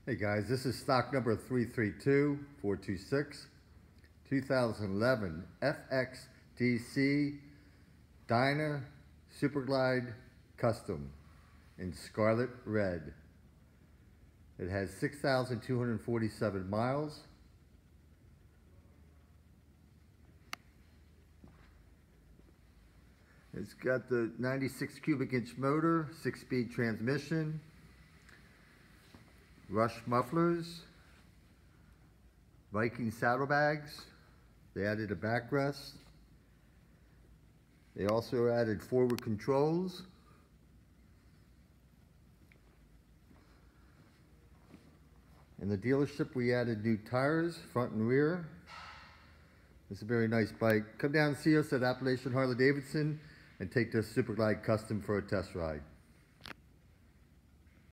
Hey guys, this is stock number 332426, 2011 FXDC Dyna Superglide Custom in Scarlet Red. It has 6,247 miles. It's got the 96 cubic inch motor, 6-speed transmission, Rush mufflers, Viking saddlebags. They added a backrest. They also added forward controls. In the dealership, we added new tires, front and rear. It's a very nice bike. Come down and see us at Appalachian Harley Davidson and take this Superglide Custom for a test ride.